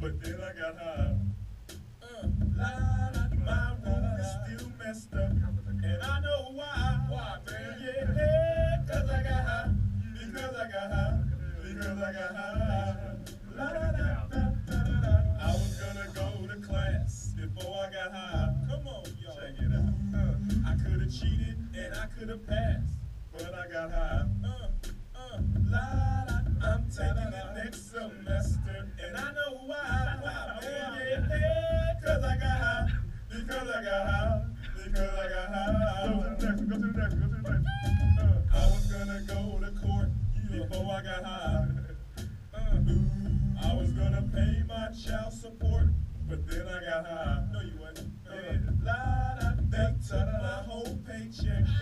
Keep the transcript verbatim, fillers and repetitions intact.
but then I got high. Uh, la, la, my room is still messed up, and I know why. Why, man? Yeah, yeah, cause I got high, because I got high, because I got high. La, la, la, la, la, la, la. I was gonna go to class before I got high. Come on, y'all. Check it out. Uh, I could have cheated and I could have passed, but I got high. Uh, uh, la, la, I'm taking it next semester, and I know why. Why, man? Yeah, yeah, cause I got high, because I got high, because I got high. Go to the next one, go to the next one, go to the next one. Uh, I was gonna go to court before I got high. Uh, I was gonna pay my child support, but then I got high. No, you wasn't. Uh, la, la, they took my whole paycheck.